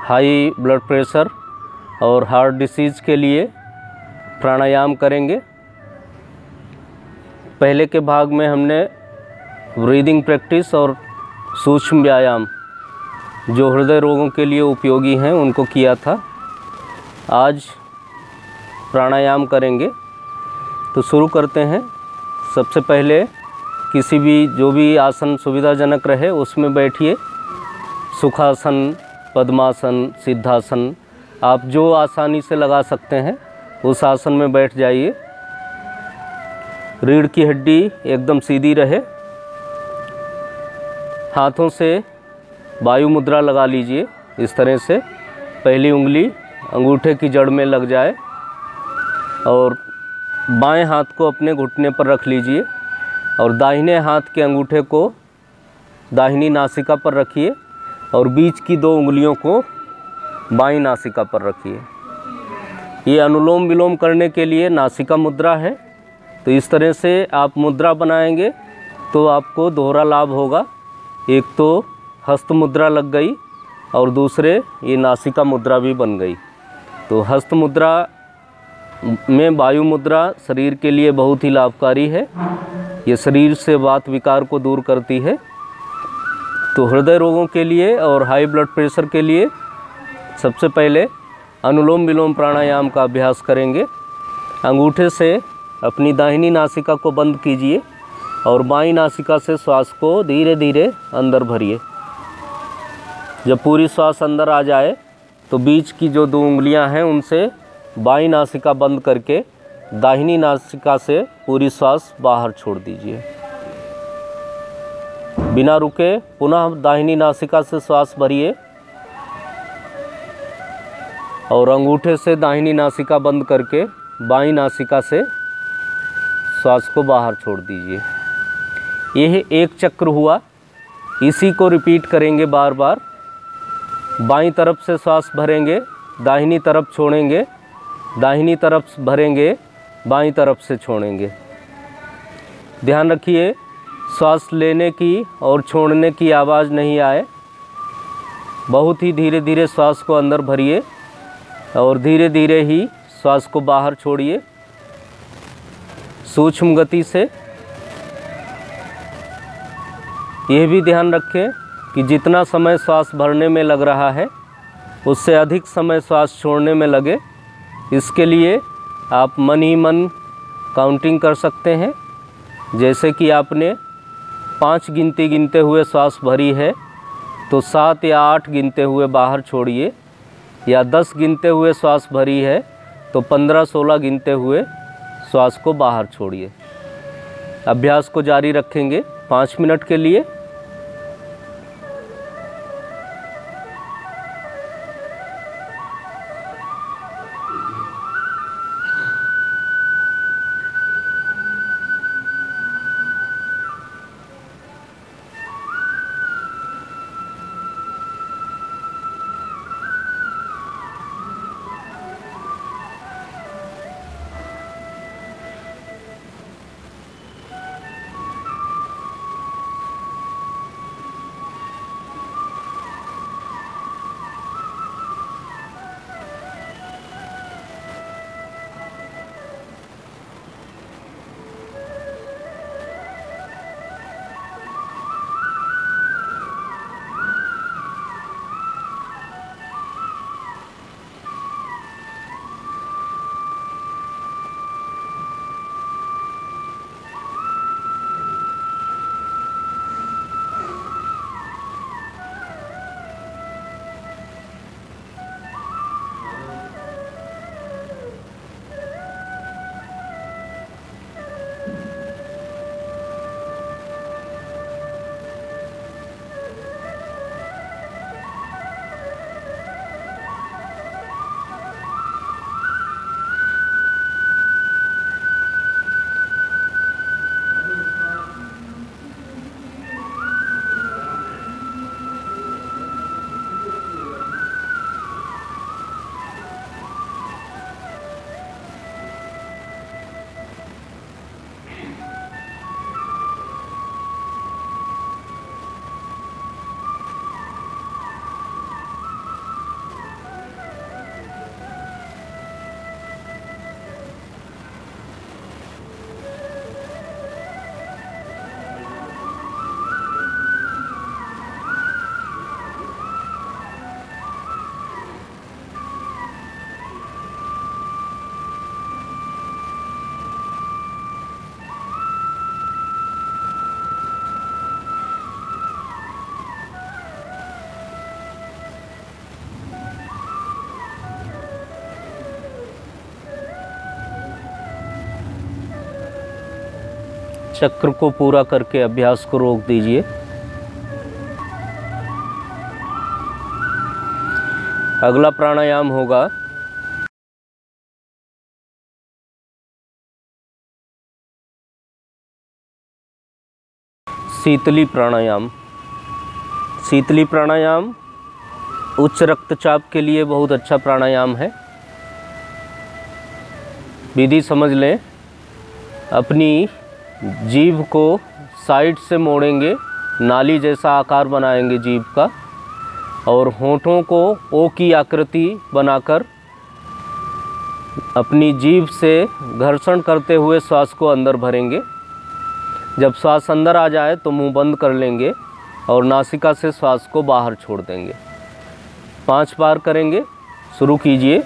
High blood pressure और heart disease के लिए प्राणायाम करेंगे। पहले के भाग में हमने ब्रीदिंग प्रैक्टिस और सूक्ष्म व्यायाम जो हृदय रोगों के लिए उपयोगी हैं उनको किया था। आज प्राणायाम करेंगे। तो शुरू करते हैं। सबसे पहले किसी भी जो भी आसन सुविधाजनक रहे उसमें बैठिए। सुखासन, पद्मासन, सिद्धासन, आप जो आसानी से लगा सकते हैं उस आसन में बैठ जाइए। रीढ़ की हड्डी एकदम सीधी रहे। हाथों से वायु मुद्रा लगा लीजिए। इस तरह से पहली उंगली अंगूठे की जड़ में लग जाए और बाएं हाथ को अपने घुटने पर रख लीजिए और दाहिने हाथ के अंगूठे को दाहिनी नासिका पर रखिए और बीच की 2 उंगलियों को बाईं नासिका पर रखिए। ये अनुलोम विलोम करने के लिए नासिका मुद्रा है। तो इस तरह से आप मुद्रा बनाएंगे तो आपको दोहरा लाभ होगा। एक तो हस्त मुद्रा लग गई और दूसरे ये नासिका मुद्रा भी बन गई। तो हस्त मुद्रा में वायु मुद्रा शरीर के लिए बहुत ही लाभकारी है। ये शरीर से वात विकार को दूर करती है। तो हृदय रोगों के लिए और हाई ब्लड प्रेशर के लिए सबसे पहले अनुलोम विलोम प्राणायाम का अभ्यास करेंगे। अंगूठे से अपनी दाहिनी नासिका को बंद कीजिए और बाईं नासिका से श्वास को धीरे धीरे अंदर भरिए। जब पूरी श्वास अंदर आ जाए तो बीच की जो 2 उंगलियां हैं उनसे बाईं नासिका बंद करके दाहिनी नासिका से पूरी श्वास बाहर छोड़ दीजिए। बिना रुके पुनः दाहिनी नासिका से श्वास भरिए और अंगूठे से दाहिनी नासिका बंद करके बाईं नासिका से श्वास को बाहर छोड़ दीजिए। यह एक चक्र हुआ। इसी को रिपीट करेंगे बार बार। बाईं तरफ से श्वास भरेंगे, दाहिनी तरफ छोड़ेंगे, दाहिनी तरफ भरेंगे, बाईं तरफ से छोड़ेंगे। ध्यान रखिए श्वास लेने की और छोड़ने की आवाज़ नहीं आए। बहुत ही धीरे धीरे श्वास को अंदर भरिए और धीरे धीरे ही श्वास को बाहर छोड़िए, सूक्ष्म गति से। यह भी ध्यान रखें कि जितना समय श्वास भरने में लग रहा है उससे अधिक समय श्वास छोड़ने में लगे। इसके लिए आप मन ही मन काउंटिंग कर सकते हैं। जैसे कि आपने 5 गिनती गिनते हुए श्वास भरी है तो 7 या 8 गिनते हुए बाहर छोड़िए, या 10 गिनते हुए श्वास भरी है तो 15-16 गिनते हुए श्वास को बाहर छोड़िए। अभ्यास को जारी रखेंगे 5 मिनट के लिए। चक्र को पूरा करके अभ्यास को रोक दीजिए। अगला प्राणायाम होगा शीतली प्राणायाम। शीतली प्राणायाम उच्च रक्तचाप के लिए बहुत अच्छा प्राणायाम है। विधि समझ लें। अपनी जीभ को साइड से मोड़ेंगे, नाली जैसा आकार बनाएंगे जीभ का, और होंठों को ओ की आकृति बनाकर अपनी जीभ से घर्षण करते हुए श्वास को अंदर भरेंगे। जब श्वास अंदर आ जाए तो मुंह बंद कर लेंगे और नासिका से श्वास को बाहर छोड़ देंगे। 5 बार करेंगे। शुरू कीजिए।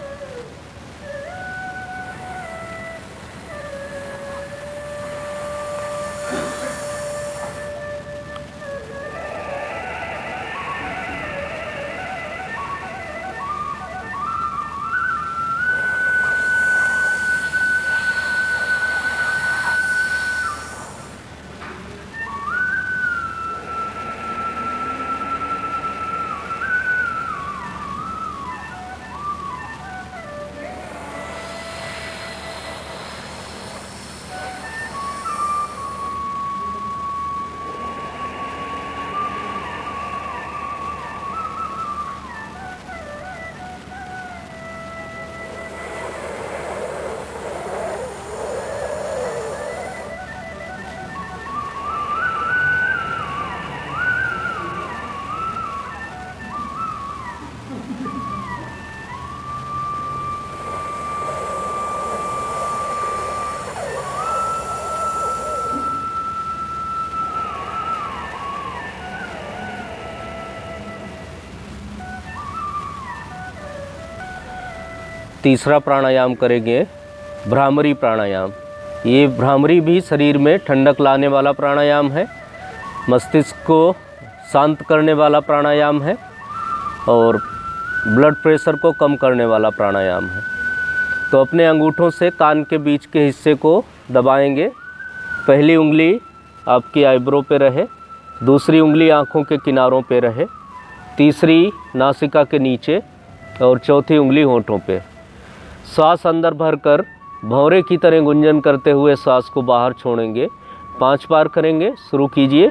तीसरा प्राणायाम करेंगे भ्रामरी प्राणायाम। ये भ्रामरी भी शरीर में ठंडक लाने वाला प्राणायाम है, मस्तिष्क को शांत करने वाला प्राणायाम है और ब्लड प्रेशर को कम करने वाला प्राणायाम है। तो अपने अंगूठों से कान के बीच के हिस्से को दबाएंगे। पहली उंगली आपकी आईब्रो पे रहे, दूसरी उंगली आँखों के किनारों पे रहे, तीसरी नासिका के नीचे और चौथी उंगली होंठों पे। श्वास अंदर भरकर भंवरे की तरह गुंजन करते हुए श्वास को बाहर छोड़ेंगे। 5 बार करेंगे। शुरू कीजिए।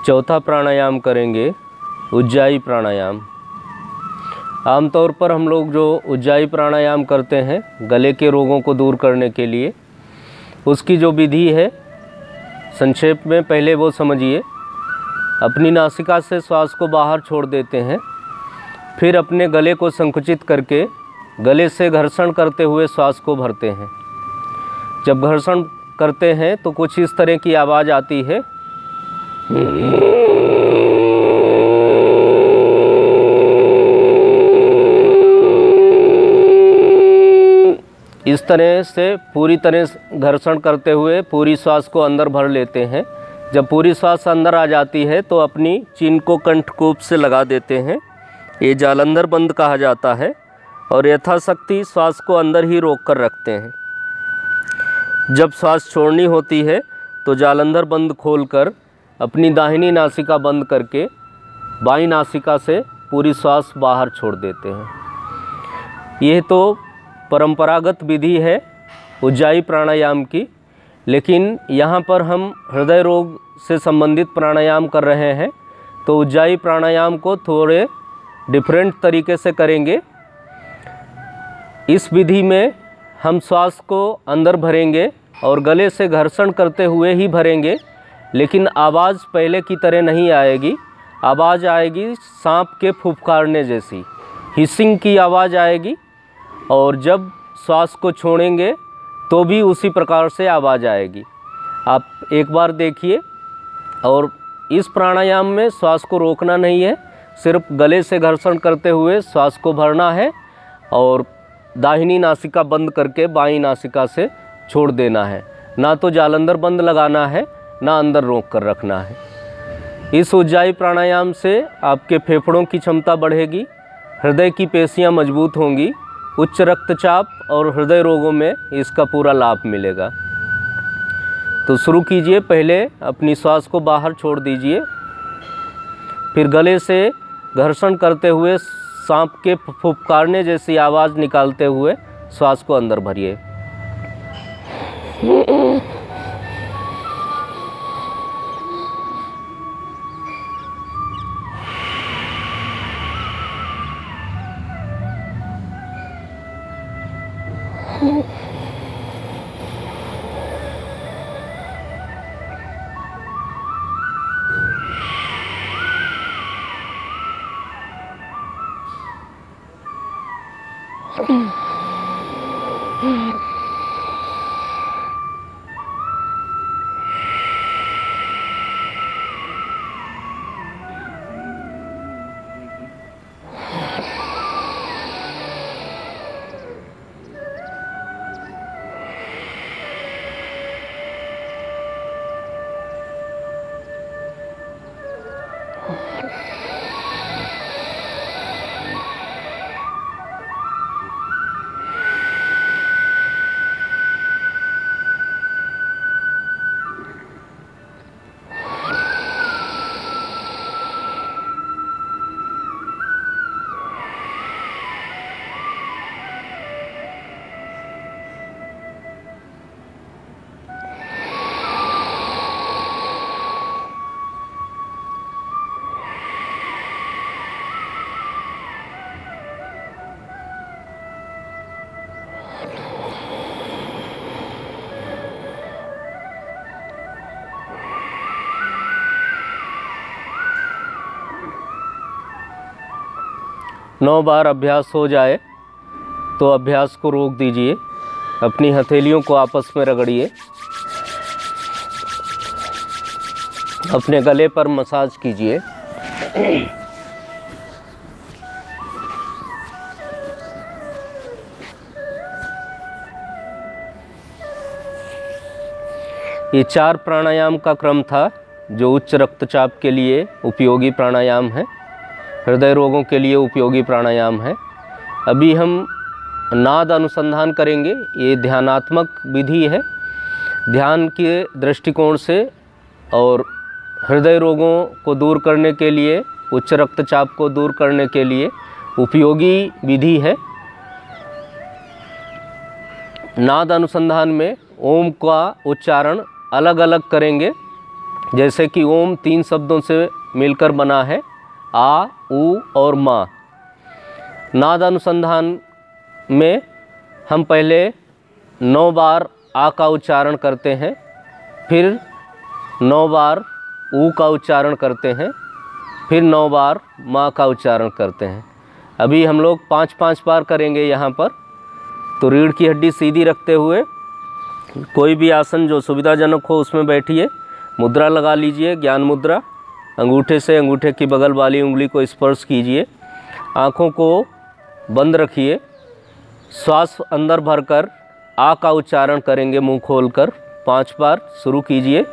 चौथा प्राणायाम करेंगे उज्जाई प्राणायाम। आमतौर पर हम लोग जो उज्जाई प्राणायाम करते हैं गले के रोगों को दूर करने के लिए, उसकी जो विधि है संक्षेप में पहले वो समझिए। अपनी नासिका से श्वास को बाहर छोड़ देते हैं, फिर अपने गले को संकुचित करके गले से घर्षण करते हुए श्वास को भरते हैं। जब घर्षण करते हैं तो कुछ इस तरह की आवाज़ आती है। इस तरह से पूरी तरह घर्षण करते हुए पूरी श्वास को अंदर भर लेते हैं। जब पूरी श्वास अंदर आ जाती है तो अपनी चिन को कंठकूप से लगा देते हैं। ये जालंधर बंद कहा जाता है और यथाशक्ति श्वास को अंदर ही रोक कर रखते हैं। जब श्वास छोड़नी होती है तो जालंधर बंद खोलकर अपनी दाहिनी नासिका बंद करके बाईं नासिका से पूरी श्वास बाहर छोड़ देते हैं। यह तो परंपरागत विधि है उज्जाई प्राणायाम की, लेकिन यहाँ पर हम हृदय रोग से संबंधित प्राणायाम कर रहे हैं तो उज्जाई प्राणायाम को थोड़े डिफरेंट तरीके से करेंगे। इस विधि में हम श्वास को अंदर भरेंगे और गले से घर्षण करते हुए ही भरेंगे, लेकिन आवाज़ पहले की तरह नहीं आएगी। आवाज़ आएगी सांप के फुफकारने जैसी, हिसिंग की आवाज़ आएगी। और जब श्वास को छोड़ेंगे तो भी उसी प्रकार से आवाज़ आएगी। आप एक बार देखिए। और इस प्राणायाम में श्वास को रोकना नहीं है, सिर्फ गले से घर्षण करते हुए श्वास को भरना है और दाहिनी नासिका बंद करके बाईं नासिका से छोड़ देना है। ना तो जालंधर बंद लगाना है, ना अंदर रोक कर रखना है। इस उज्जाई प्राणायाम से आपके फेफड़ों की क्षमता बढ़ेगी, हृदय की पेशियां मजबूत होंगी, उच्च रक्तचाप और हृदय रोगों में इसका पूरा लाभ मिलेगा। तो शुरू कीजिए। पहले अपनी श्वास को बाहर छोड़ दीजिए, फिर गले से घर्षण करते हुए सांप के फुफकारने जैसी आवाज़ निकालते हुए श्वास को अंदर भरिए। नौ बार अभ्यास हो जाए तो अभ्यास को रोक दीजिए। अपनी हथेलियों को आपस में रगड़िए, अपने गले पर मसाज कीजिए। ये 4 प्राणायाम का क्रम था जो उच्च रक्तचाप के लिए उपयोगी प्राणायाम है, हृदय रोगों के लिए उपयोगी प्राणायाम है। अभी हम नाद अनुसंधान करेंगे। ये ध्यानात्मक विधि है। ध्यान के दृष्टिकोण से और हृदय रोगों को दूर करने के लिए, उच्च रक्तचाप को दूर करने के लिए उपयोगी विधि है। नाद अनुसंधान में ओम का उच्चारण अलग अलग करेंगे। जैसे कि ओम 3 शब्दों से मिलकर बना है, आ, उ और मा। नाद अनुसंधान में हम पहले 9 बार आ का उच्चारण करते हैं, फिर 9 बार उ का उच्चारण करते हैं, फिर 9 बार मा का उच्चारण करते हैं। अभी हम लोग 5-5 बार करेंगे यहाँ पर। तो रीढ़ की हड्डी सीधी रखते हुए कोई भी आसन जो सुविधाजनक हो उसमें बैठिए, मुद्रा लगा लीजिए, ज्ञान मुद्रा। अंगूठे से अंगूठे की बगल वाली उंगली को स्पर्श कीजिए, आँखों को बंद रखिए, श्वास अंदर भरकर आ का उच्चारण करेंगे मुंह खोलकर 5 बार। शुरू कीजिए।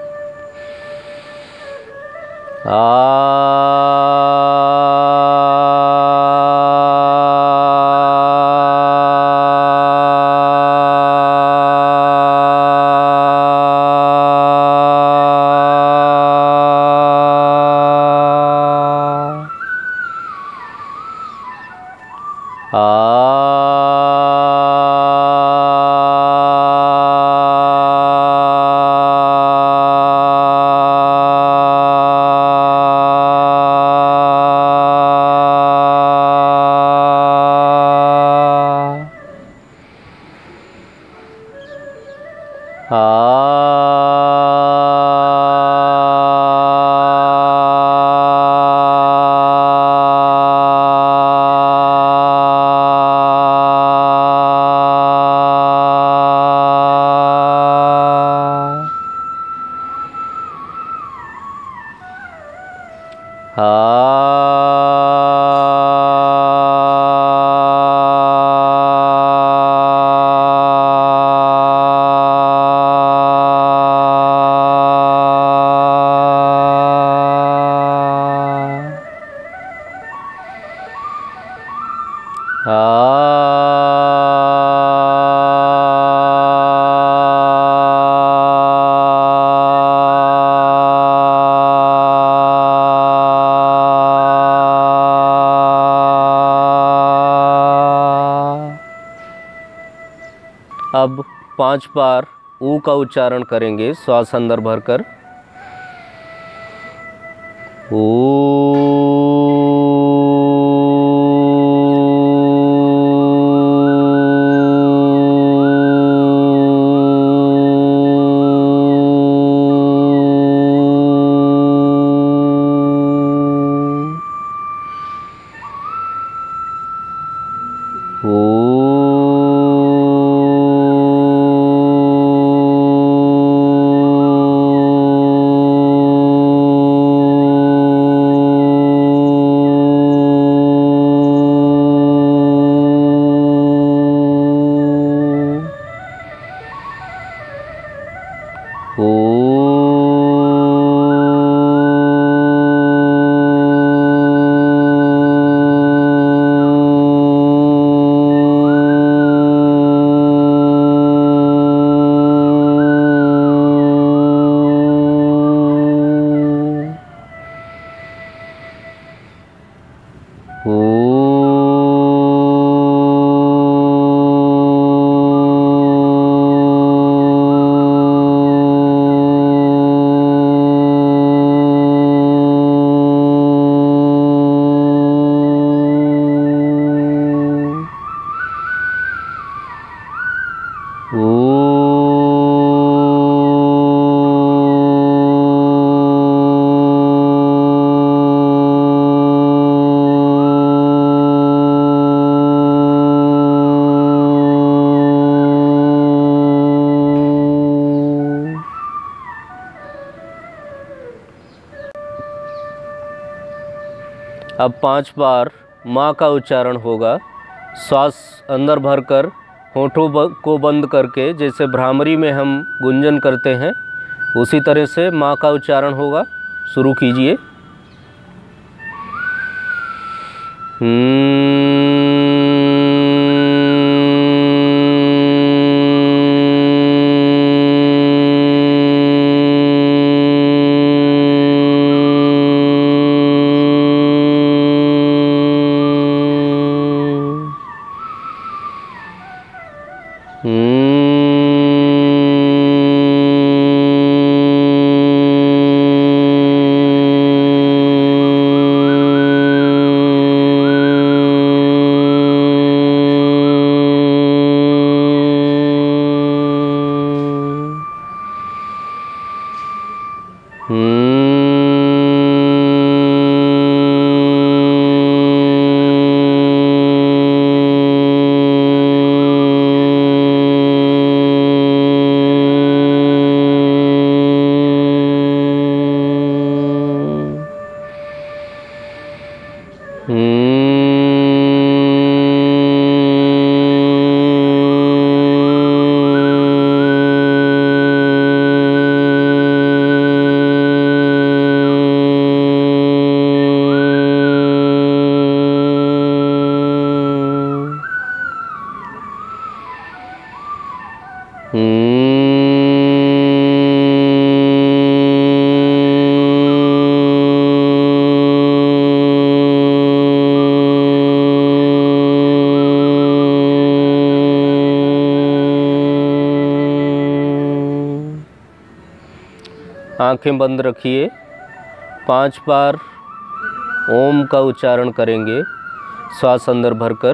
अब 5 बार ऊ का उच्चारण करेंगे श्वास अंदर भरकर। अब 5 बार माँ का उच्चारण होगा। श्वास अंदर भरकर होठों को बंद करके, जैसे भ्रामरी में हम गुंजन करते हैं उसी तरह से माँ का उच्चारण होगा। शुरू कीजिए। आंखें बंद रखिए। 5 बार ओम का उच्चारण करेंगे श्वास अंदर भरकर।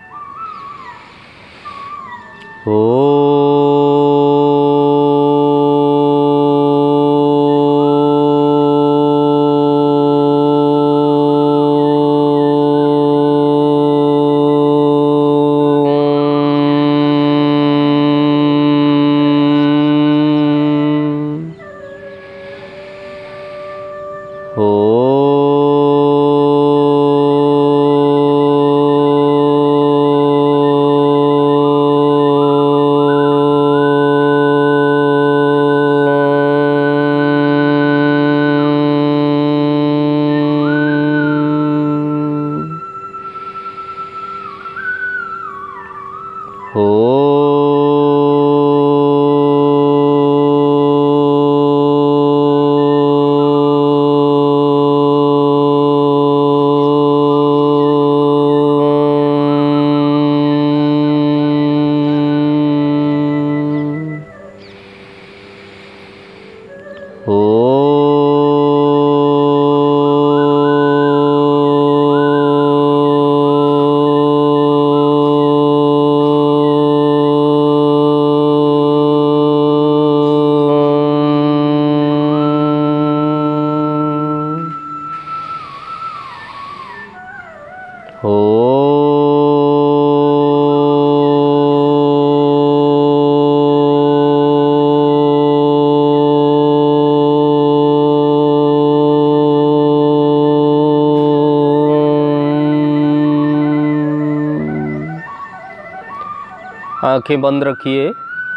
आंखें बंद रखिए।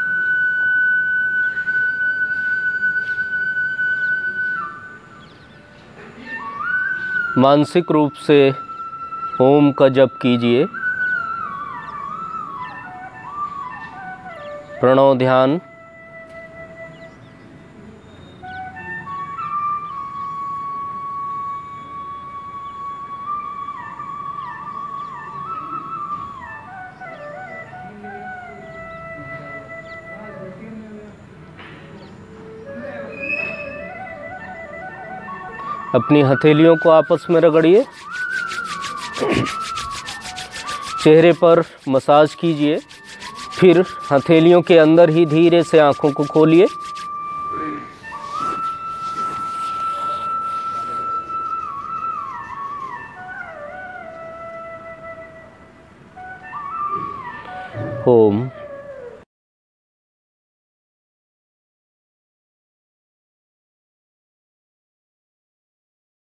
मानसिक रूप से ओम का जप कीजिए। प्रणव ध्यान। अपनी हथेलियों को आपस में रगड़िए। चेहरे पर मसाज कीजिए। फिर हथेलियों के अंदर ही धीरे से आंखों को खोलिए। ओम।